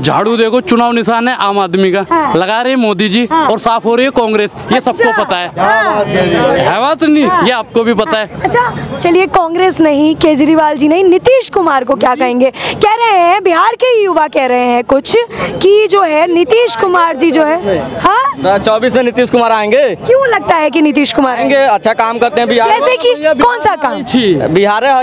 झाड़ू देखो, चुनाव निशान है आम आदमी का, लगा रहे मोदी जी, और साफ हो रही है कांग्रेस, ये सबको पता है बात नहीं, ये आपको भी पता है। अच्छा चलिए, कांग्रेस नहीं, केजरीवाल जी नहीं, नीतीश कुमार को क्या कहेंगे? कह रहे हैं बिहार के युवा कह रहे हैं कुछ कि जो है नीतीश कुमार जी जो है, हाँ 24 में नीतीश कुमार आएंगे। क्यों लगता है कि नीतीश कुमार आएंगे? अच्छा काम करते हैं बिहार, जैसे कि कौन सा काम? बिहार है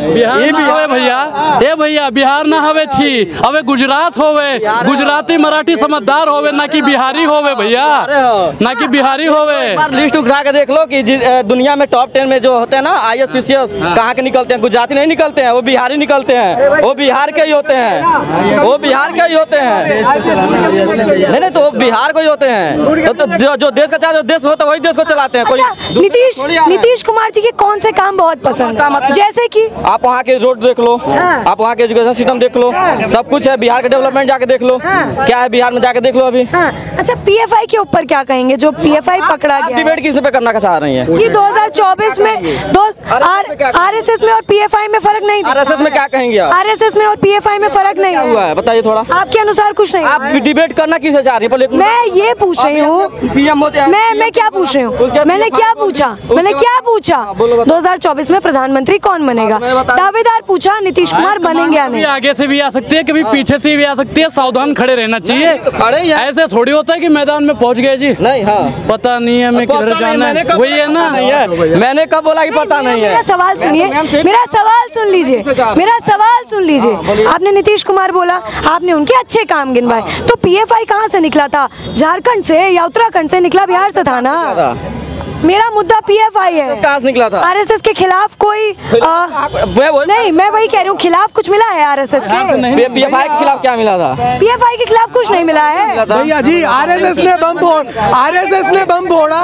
भैया बिहार ना हवे छी, अबे गुजरात होवे, गुजराती मराठी समझदार होवे, ना कि बिहारी होवे भैया, ना कि बिहारी होवे। लिस्ट उठा के देख लो कि दुनिया में टॉप 10 में जो होते हैं ना IAS PCS, कहाँ के निकलते हैं? गुजराती नहीं निकलते हैं, वो बिहारी निकलते हैं, वो बिहार के ही होते हैं, वो बिहार के ही होते हैं। नहीं तो बिहार को ही होते हैं, तो जो देश का चाहे जो देश होता है वही देश को चलाते हैं। नीतीश कुमार जी के कौन से काम बहुत पसंद है? जैसे कि आप वहाँ के रोड देख लो, आप वहाँ के एजुकेशन सिस्टम देख लो, सब कुछ है। बिहार का डेवलपमेंट जाके देख लो, क्या है बिहार में जाके देख लो अभी। अच्छा PFI के ऊपर क्या कहेंगे? जो PFI पकड़ा गया, डिबेट किस पे करना चाह रही है कि 2024 में RSS में और PFI में फर्क नहीं? RSS में क्या कहेंगे आप? RSS में और PFI में फर्क नहीं हुआ है, बताइए थोड़ा। आपके अनुसार कुछ नहीं? आप डिबेट करना किसे चाह रही है? मैं ये पूछ रही हूँ, मैं क्या पूछ रही हूँ? मैंने क्या पूछा? 2024 में प्रधानमंत्री कौन बनेगा? दावेदार पूछा, नीतीश कुमार बनेंगे या नहीं? आगे से भी आ सकती है, कभी पीछे से भी आ सकती है, सावधान खड़े रहना चाहिए। ऐसे थोड़ी होता है कि मैदान में पहुंच गए जी, नहीं पता नहीं है हमें किधर जाना है, वही है ना। मैंने कब बोला कि पता नहीं है? मेरा सवाल सुनिए, मेरा सवाल सुन लीजिए, मेरा सवाल सुन लीजिए। आपने नीतीश कुमार बोला, आपने उनके अच्छे काम गिनवाए, तो PFI कहाँ से निकला था? झारखंड से या उत्तराखंड से निकला? बिहार से था ना। मेरा मुद्दा PFI है। कहाँ से निकला था? RSS के खिलाफ कोई नहीं, मैं वही कह रही हूँ, खिलाफ कुछ मिला है RSS के? PFI के खिलाफ क्या मिला था? PFI के खिलाफ कुछ नहीं मिला है भैया जी। RSS ने बम फोड़ा,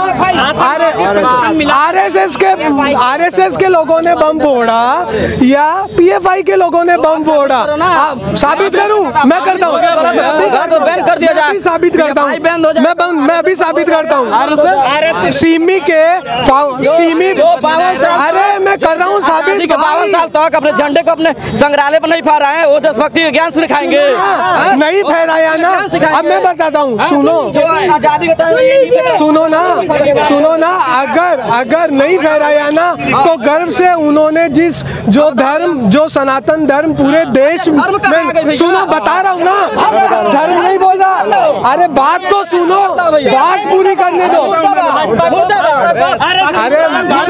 RSS के लोगों ने बम फोड़ा या PFI के लोगों ने बम फोड़ा? साबित करूं? मैं करता हूँ, बैन कर दिया जाए। साबित करता हूँ, मैं अभी साबित करता हूँ। सिमी अरे मैं कर रहा हूँ साबित। 52 साल तक अपने झंडे को अपने संग्रहालय पर नहीं फहराए हैं, वो देशभक्ति के ज्ञान सिखाएंगे। नहीं फहराया ना, अब मैं बताता हूँ, सुनो ना, अगर नहीं फहराया ना, तो गर्व से उन्होंने जो सनातन धर्म पूरे देश में, सुनो बता रहा हूँ ना, धर्म नहीं बोल रहा, अरे बात तो सुनो, बात पूरी करने दो। अरे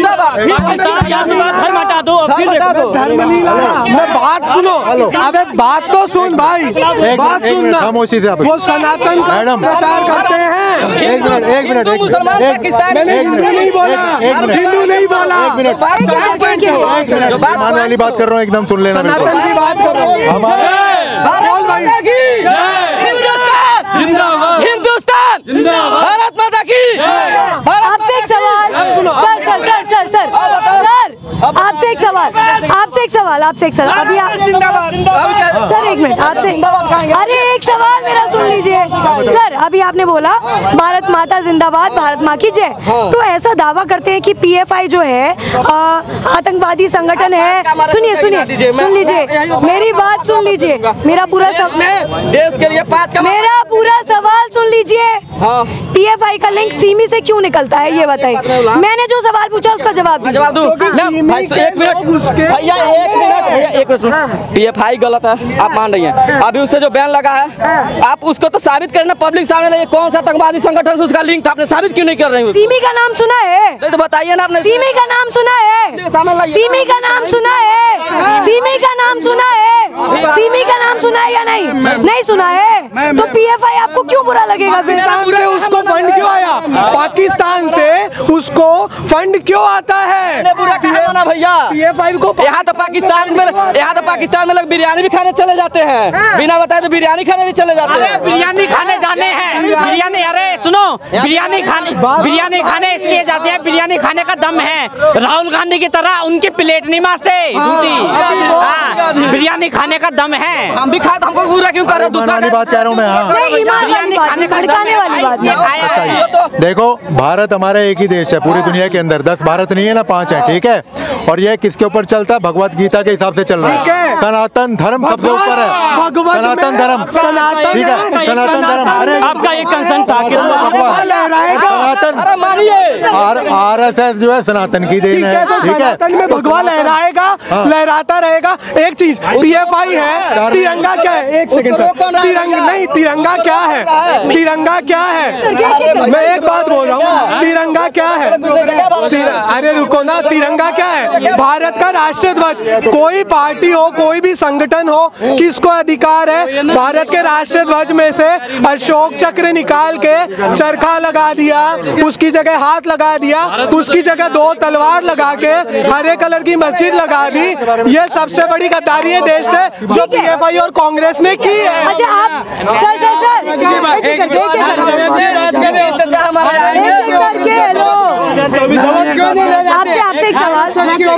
धर्म हटा दो, धर्म नहीं लाना, मैं बात सुनो, अबे बात तो सुन भाई, बात सुनना। खामोशी से वो सनातन का प्रचार करते हैं। एक मिनट मैंने हिंदू नहीं बोला, हिंदू नहीं बोला, एक मिनट मानने वाली बात कर रहा हूँ, एकदम सुन लेना। सनातन की बात कर रहा हूँ। बोल भाई, हिंदुस्तान जिंदाबाद, भारत माता की। आपसे एक सवाल, सर आपसे एक सवाल, अभी सर एक मिनट, आपसे अरे एक सवाल मेरा सुन लीजिए सर। अभी आपने बोला भारत माता जिंदाबाद, भारत माँ की जय, तो ऐसा दावा करते हैं कि PFI जो है आतंकवादी संगठन है। सुन लीजिए, मेरी बात सुन लीजिए, मेरा पूरा देश के लिए मेरा पूरा सवाल सुन लीजिए। PFI का लिंक सिमी से क्यों निकलता है ये बताइए। मैंने जो सवाल पूछा उसका जवाब दूं। एक मिनट, PFI गलत है, आप मान रही हैं। अभी उससे जो बैन लगा है, आप उसको तो साबित करना, पब्लिक सामने लाइए, कौन सा आतंकवादी संगठन से उसका लिंक था, आपने साबित क्यों नहीं कर रही? सिमी का नाम सुना है? नहीं तो बताइए ना आपने। सिमी का नाम सुना है? सिमी का नाम सुना है? सिमी का नाम सुना है? सिमी का नाम सुना है या नहीं? नहीं सुना है तो PFI आपको क्यों बुरा लगेगा? से उसको फंड क्यों आया? पाकिस्तान से उसको फंड क्यों आता है? बुरा कहा ना भैया, PFI को यहाँ तो पाकिस्तान में लोग बिरयानी भी खाने चले जाते हैं, बिना बताए तो बिरयानी खाने भी चले जाते हैं। बिरयानी खाने जाने हैं, बिरयानी, अरे सुनो, बिरयानी खाने इसलिए जाते हैं, बिरयानी खाने का दम है। राहुल गांधी की तरह उनकी प्लेट नहीं मारते, बिरयानी खाने खाने का दम है। हम भी खाए तो हमको बुरा क्यों कर रहे हो? दूसरा वाली बात कह रहा हूँ मैं। हाँ नहीं, ईमान वाली बात, भड़काने वाली बात नहीं। अच्छा जी, देखो भारत हमारा एक ही देश है पूरी दुनिया के अंदर, 10 भारत नहीं है ना 5 है, ठीक है। और ये किसके ऊपर चलता है? भगवत गीता के हिसाब से चल रहा है। सनातन धर्म सबसे ऊपर है, सनातन धर्म, ठीक है, सनातन धर्म। अरे आपका एक कंसर्न था कि सनातन RSS जो है सनातन की देन है, ठीक है। सनातन में भगवा लहराएगा, लहराता रहेगा। एक चीज PFI है, तिरंगा क्या है? एक सेकंड सर, तिरंगा नहीं, तिरंगा क्या है? तिरंगा क्या है? मैं एक बात बोल रहा हूँ, तिरंगा क्या है? अरे रुको ना, तिरंगा क्या है? भारत का राष्ट्रीय ध्वज। कोई पार्टी हो, कोई भी संगठन हो, किसको अधिकार है भारत के राष्ट्रीय ध्वज में से अशोक चक्र निकाल के चरखा लगा दिया, उसकी जगह हाथ लगा दिया, उसकी जगह 2 तलवार लगा के हरे कलर की मस्जिद लगा दी। ये सबसे बड़ी गद्दारी है देश से जो PFI और कांग्रेस ने की है। अच्छा आप सर आपसे एक सवाल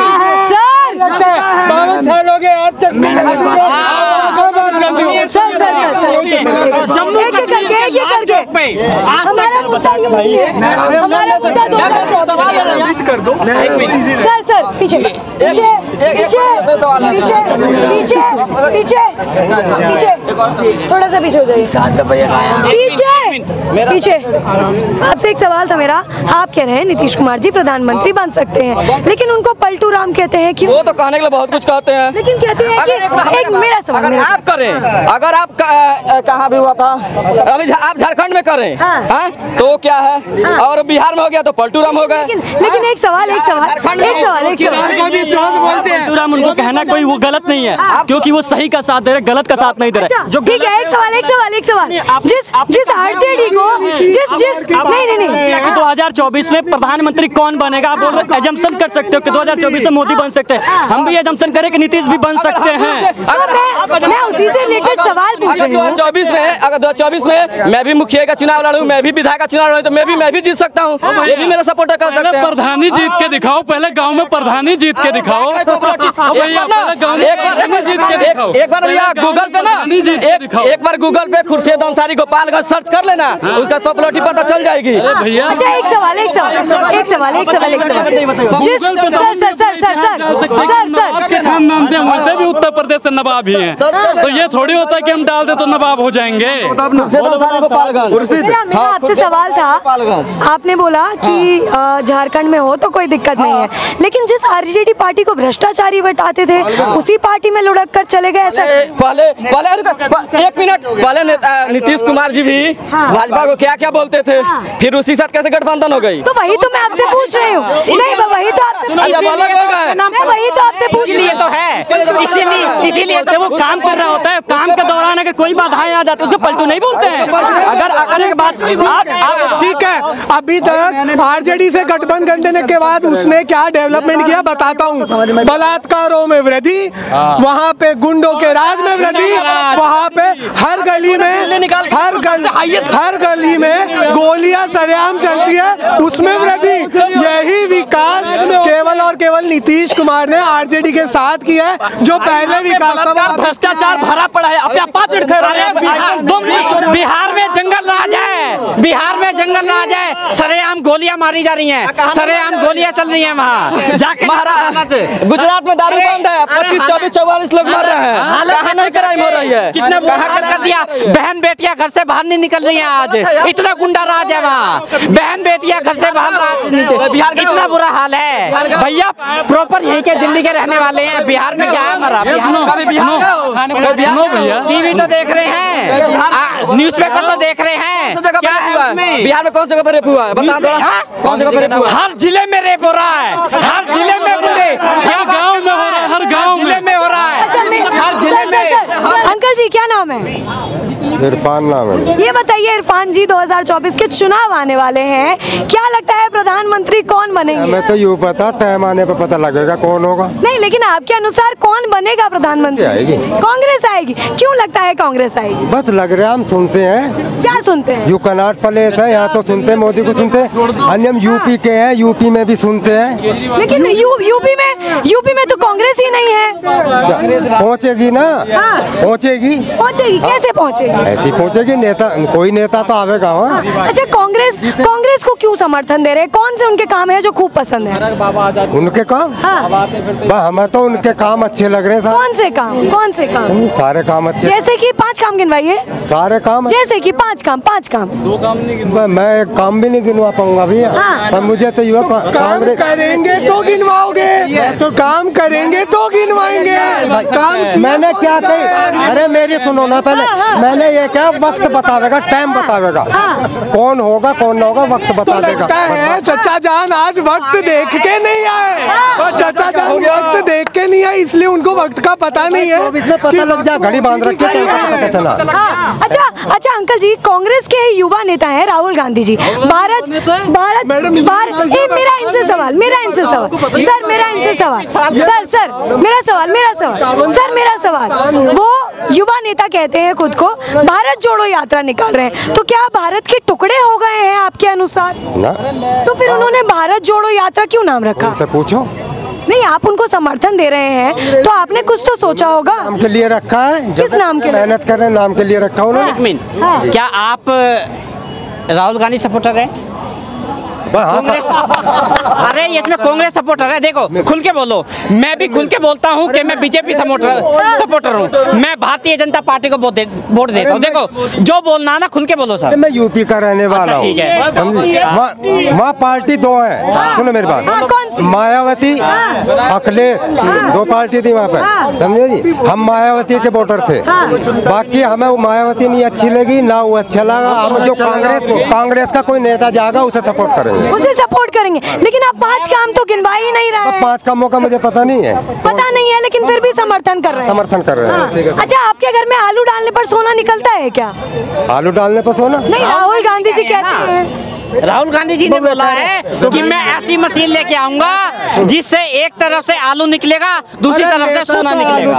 हमारा मुद्दा ये नहीं है, हमारा मुद्दा सर पीछे पीछे पीछे पीछे पीछे पीछे थोड़ा सा पीछे हो जाइए, पीछे पीछे। आपसे एक सवाल था मेरा। आप कह रहे हैं नीतीश कुमार जी प्रधानमंत्री बन सकते हैं, लेकिन उनको पलटू राम कहते हैं कि वो तो कहने के लिए बहुत कुछ कहते हैं, लेकिन कहते हैं कि एक मेरा सवाल, अगर आप करें, अगर आप कहाँ भी हुआ था, अभी आप झारखंड में करें तो क्या है, और बिहार में हो गया तो पलटू राम हो गए। लेकिन एक सवाल पलटू राम उनको कहना कोई वो गलत नहीं है, क्योंकि वो सही का साथ दे रहे, गलत का साथ नहीं दे रहे। जो ठीक है, एक सवाल जिस आरजेडी को जिस नहीं 2024 में प्रधानमंत्री कौन बनेगा? आप बोल रहे एजम्पशन कर सकते हो कि 2024 में मोदी बन सकते हैं, हम भी एजम्पशन करें कि नीतीश भी बन सकते हैं। मैं उसी से रिलेटेड सवाल पूछ रही हूँ। 2024 में मैं भी मुखिया का चुनाव लड़ूं, मैं भी विधायक का चुनाव लड़ूं, तो मैं भी जीत सकता हूँ, ये भी मेरा सपोर्टर कर सकते हैं। प्रधानी जीत के दिखाओ, पहले गांव में प्रधानी जीत के दिखाओ। एक बार भैया गूगल पे ना, एक बार गूगल पे खुर्शीद अंसारी गोपालगंज सर्च कर लेना, उसका पॉपुलैरिटी पता चल जाएगी। भैया अच्छा एक सवाल आपके खानदान से हमारे भी उत्तर प्रदेश से नवाब ही हैं, तो ये थोड़ी होता है कि हम डाल दे तो नवाब हो जाएंगे। मेरा आपसे सवाल था, आपने बोला कि झारखंड में हो तो कोई दिक्कत नहीं है, लेकिन जिस आरजेडी पार्टी को भ्रष्टाचारी बताते थे उसी पार्टी में लुढ़क कर चले गए। ऐसा पहले एक मिनट पहले नीतीश कुमार जी भी भाजपा को क्या क्या बोलते थे, फिर उसी साथ कैसे गठबंधन हो गई? तो वही तो मैं आपसे पूछ रही हूँ। नहीं वही तो आपसे पूछ इसलिए तो है, इसीलिए तो वो काम कर रहा होता है, काम के दौरान अगर कोई बाधाएं आ जाती है उसको पलटू नहीं बोलते हैं। अगर एक बात ठीक है, अभी तक आरजेडी से गठबंधन करने के बाद उसने क्या डेवलपमेंट किया बताता हूँ। बलात्कारों में वृद्धि, वहाँ पे गुंडों के राज में वृद्धि, वहाँ पे हर गली में गोलियां सरेआम चलती है, उसमें वृद्धि। यही विकास केवल और केवल नीतीश कुमार ने आरजेडी के साथ किया है, जो पहले विकास था भ्रष्टाचार भरा पड़ा है। बिहार में जंगल राज है, बिहार में जंगल राज है, सरेआम गोलियां मारी जा रही हैं, सरेआम गोलियां चल रही हैं वहाँ जाके। गुजरात में दारू बंद है, 25, 24, 44 लोग मर रहे हैं, कहाँ नहीं क्राइम हो रही है? कितना कर दिया, बहन बेटियां घर से बाहर नहीं निकल रही हैं आज, इतना गुंडा राज है वहाँ, बहन बेटियां घर से बाहर इतना बुरा हाल है। भैया प्रॉपर यहीं के दिल्ली के रहने वाले हैं, बिहार में क्या है हमारा? टीवी तो देख रहे हैं, न्यूज़पेपर तो देख रहे हैं, क्या है उसमें? बिहार में कौन सा रेप हुआ है बता दो, कौन सा रेप हुआ? हर जिले में रेप हो रहा है, हर जिले में गाँव में हो रहा है, हर गाँव में हो रहा है, हर जिले में। अंकल जी क्या नाम है? इरफान नाम है। ये बताइए इरफान जी, 2024 के चुनाव आने वाले हैं, क्या लगता है प्रधानमंत्री कौन बनेंगे? हमें तो यूँ पता, टाइम आने पे पता लगेगा कौन होगा। नहीं, लेकिन आपके अनुसार कौन बनेगा प्रधानमंत्री? आएगी कांग्रेस आएगी। क्यों लगता है कांग्रेस आएगी? बस लग रहा है, हम सुनते हैं। क्या सुनते हैं? यू कनाट प्लेस है, यहाँ तो सुनते हैं, मोदी को सुनते हैं। अन्य हम यूपी के हैं, यूपी में भी सुनते हैं। लेकिन यूपी में तो कांग्रेस ही नहीं है। पहुँचेगी ना, हाँ। पहुँचेगी। कैसे पहुँचेगी? ऐसी पहुँचेगी, नेता कोई नेता तो आवेगा। वहाँ अच्छा, कांग्रेस को क्यों समर्थन दे रहे हैं? कौन से उनके काम है जो खूब पसंद है? उनके काम, हमें तो उनके काम अच्छे लग रहे हैं। कौन से काम? सारे काम अच्छे। जैसे कि 5 काम गिनवाइए। सारे काम जैसे कि 5 काम। 2 काम नहीं मैं एक काम भी नहीं गिनवा पाऊंगा भैया। हाँ। मुझे तो युवा काम करेंगे तो गिनवाओगे, तो काम करेंगे तो गिनवाएंगे। काम मैंने क्या कही? अरे मेरी सुनो ना पहले। मैंने ये क्या, वक्त बतावेगा, टाइम बतावेगा, कौन होगा कौन ना होगा, वक्त बता देगा। लगता है चचा जान आज वक्त देख के नहीं आए, चचा जान वक्त देख के नहीं आए, इसलिए उनको वक्त का पता नहीं है। इसमें पता लग जाए, घड़ी बांध रखी है, तो पता चला। अच्छा अंकल जी, कांग्रेस के युवा नेता हैं राहुल गांधी जी। भारत मेरा इनसे सवाल मेरा सवाल वो युवा नेता कहते हैं खुद को भारत जोड़ो यात्रा निकाल रहे हैं, तो क्या भारत के टुकड़े हो गए हैं आपके अनुसार? ना, तो फिर उन्होंने भारत जोड़ो यात्रा क्यों नाम रखा? उनसे पूछो। नहीं, आप उनको समर्थन दे रहे हैं तो आपने कुछ तो सोचा होगा। नाम के लिए रखा है। किस नाम के लिए? मेहनत कर रहे हैं, नाम के लिए रखा उन्होंने। क्या आप राहुल गांधी सपोर्टर हैं? कांग्रेस? अरे इसमें कांग्रेस सपोर्टर है। देखो, खुल के बोलो। मैं भी खुल के बोलता हूँ कि मैं बीजेपी सपोर्टर हूँ। मैं भारतीय जनता पार्टी को वोट देता हूँ। देखो, जो बोलना ना खुल के बोलो सर। मैं यूपी का रहने वाला हूँ। ठीक है, समझे? वहाँ पार्टी 2 है। सुनो मेरी बात, मायावती, अखिलेश, 2 पार्टी थी वहाँ पे, समझे जी। हम मायावती के वोटर थे। बाकी हमें वो मायावती नहीं अच्छी लगी ना वो अच्छा लगा। हम जो कांग्रेस का कोई नेता जाएगा उसे सपोर्ट करेंगे, उसे सपोर्ट करेंगे। लेकिन आप 5 काम तो गिनवा ही नहीं रहे हैं। 5 कामों का मुझे पता नहीं है। पता नहीं है, लेकिन फिर भी समर्थन कर रहे हैं। अच्छा, आपके घर में आलू डालने पर सोना निकलता है क्या? आलू डालने पर सोना? नहीं, राहुल गांधी जी कहते हैं। राहुल गांधी जी ने बोला है कि मैं ऐसी मशीन लेके आऊंगा जिससे एक तरफ से आलू निकलेगा, दूसरी तरफ से सोना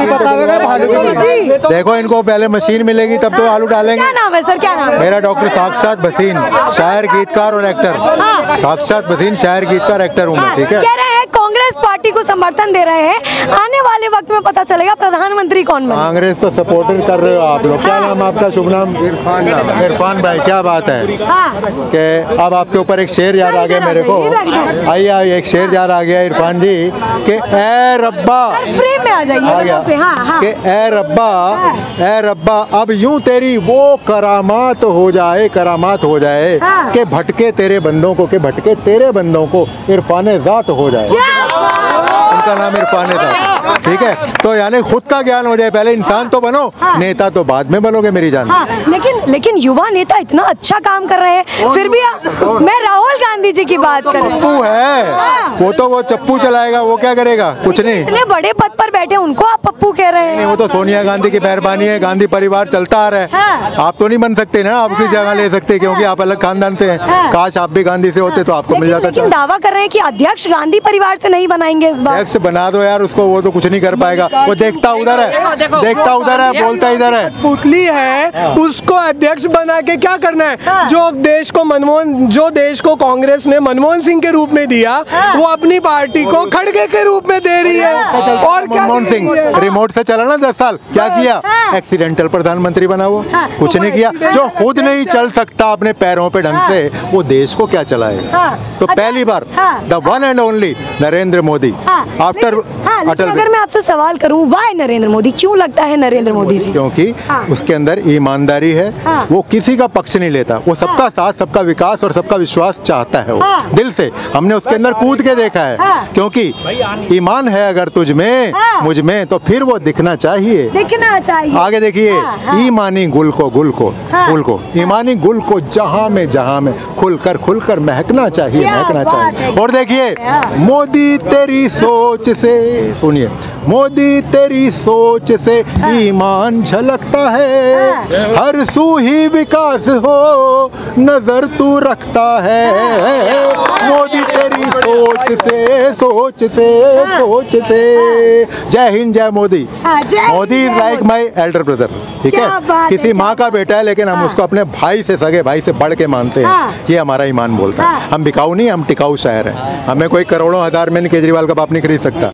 निकलेगा। देखो, इनको पहले मशीन मिलेगी तब तो आलू डालेंगे। क्या नाम है सर, क्या नाम है? मेरा डॉक्टर साक्षात भसीन, शायर, गीतकार और एक्टर। साक्षात भसीन, शायर, गीतकार, एक्टर हूँ मैं। ठीक है, कह रहे हैं कांग्रेस पार्टी को समर्थन दे रहे हैं, आने वाले वक्त में पता चलेगा प्रधानमंत्री कौन बनेगा। कांग्रेस को सपोर्टर कर रहे हो आप लोग। क्या नाम आपका? शुभ नाम? इरफान भाई। क्या बात है कि अब आपके ऊपर एक शेर याद आ गया मेरे को। आइए, एक शेर याद आ गया इरफान जी कि ए रब्बा, फ्रेम में आ जाइए। आ गया कि ए रब्बा अब यूं तेरी वो करामात हो जाए कि भटके तेरे बंदों को इरफान ज़ात हो जाए। उनका नाम इरफान था। ठीक है, तो यानी खुद का ज्ञान हो जाए। पहले इंसान तो बनो, नेता तो बाद में बनोगे मेरी जान। लेकिन युवा नेता इतना अच्छा काम कर रहे हैं, फिर भी मैं राहुल गांधी जी की बात कर रही हूँ। पप्पू है वो चप्पू चलाएगा, वो क्या करेगा? कुछ नहीं। इतने बड़े पद पर बैठे उनको आप पप्पू कह रहे हैं? वो तो सोनिया गांधी की मेहरबानी है, गांधी परिवार चलता आ रहा है। आप तो नहीं बन सकते ना, आप किस जगह ले सकते, क्योंकि आप अलग खानदान से हैं। काश आप भी गांधी से होते तो आपको मिल जाता। लेकिन दावा कर रहे हैं कि अध्यक्ष गांधी परिवार से नहीं बनाएंगे इस बार। अध्यक्ष बना दो यार उसको, वो तो कुछ नहीं कर पाएगा। वो देखता उधर है, बोलता इधर है। पुतली है, उसको अध्यक्ष बना के क्या करना है? जो देश को कांग्रेस ने मनमोहन सिंह के रूप में दिया, वो अपनी पार्टी को खड़गे के रूप में दे रही है। और क्या? मनमोहन सिंह रिमोट से चला ना 10 साल, क्या किया? एक्सीडेंटल प्रधानमंत्री बना वो, कुछ नहीं किया। जो खुद नहीं चल सकता अपने पैरों पे ढंग से, वो देश को क्या चलाएगा? तो पहली बार the one and only Narendra Modi after Atal. अगर मैं आपसे सवाल करूं, वाई नरेंद्र मोदी, क्यों लगता है नरेंद्र मोदी जी? क्योंकि उसके अंदर ईमानदारी है। वो किसी का पक्ष नहीं लेता, वो सबका साथ, सबका विकास और सबका विश्वास चाहता है। वो दिल से, हमने उसके अंदर कूद के देखा है। क्योंकि ईमान है अगर तुझ में, मुझ में, तो फिर वो दिखना चाहिए। आगे देखिए, ईमानी गुल को ईमानी गुल को जहां में खुलकर महकना चाहिए। और देखिए, मोदी तेरी सोच से, सुनिए, मोदी तेरी सोच से ईमान झलकता है, हर सू ही विकास हो नजर तू रखता है। मोदी तेरी सोच से सोच से सोच से। जय हिंद, जय Modi. Modi is like my elder brother, ठीक है। किसी माँ का बेटा है लेकिन हम उसको अपने भाई से, सगे भाई से बढ़ के मानते हैं। ये हमारा ईमान बोलता है। हम बिकाऊ नहीं, हम टिकाऊ शहर हैं। हमें कोई करोड़ों हजार में केजरीवाल का बाप नहीं खरीद सकता।